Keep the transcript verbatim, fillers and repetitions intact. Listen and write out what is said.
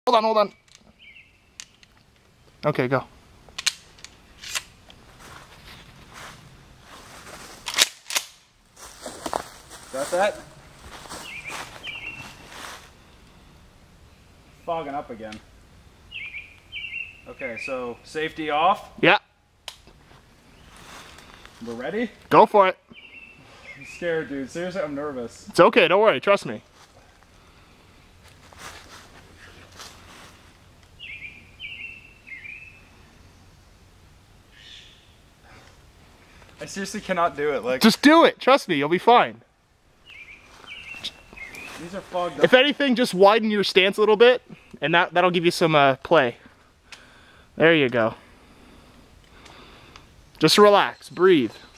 Hold on, hold on. Okay, go. Got that? Fogging up again. Okay, so safety off. Yeah. We're ready? Go for it. I'm scared, dude. Seriously, I'm nervous. It's okay, don't worry, trust me. I seriously cannot do it. Like, just do it, trust me, you'll be fine. These are fogged up. If anything, just widen your stance a little bit, and that, that'll give you some uh, play. There you go. Just relax, breathe.